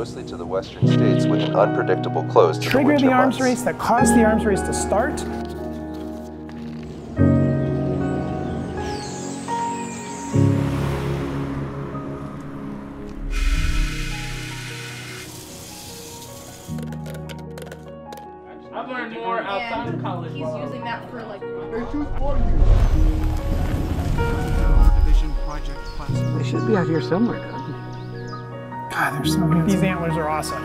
mostly to the western states with an unpredictable close to the Trigger winter the arms months. race that caused the arms race to start. I've learned more outside of college. He's using that for like. They should be out here somewhere, Doug. God, they're so good. These antlers are awesome.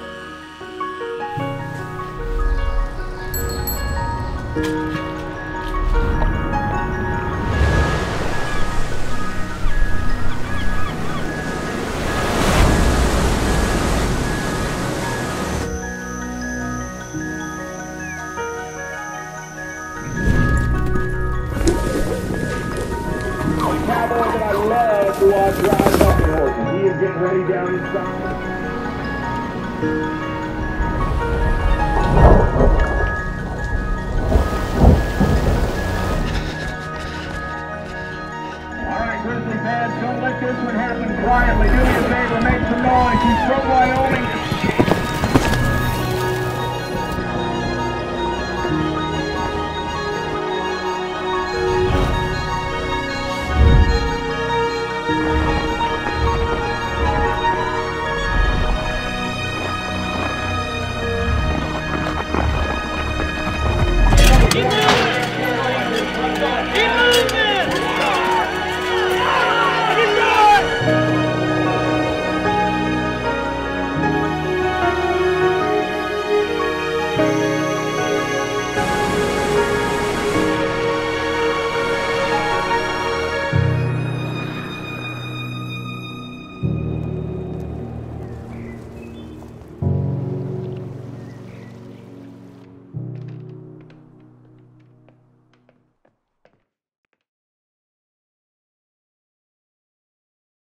Cowboy that I love to watch ride bucking horses. He is getting ready down inside. All right, Grizzly fans, don't let this one happen quietly. Do me a favor, make some noise. He's from Wyoming.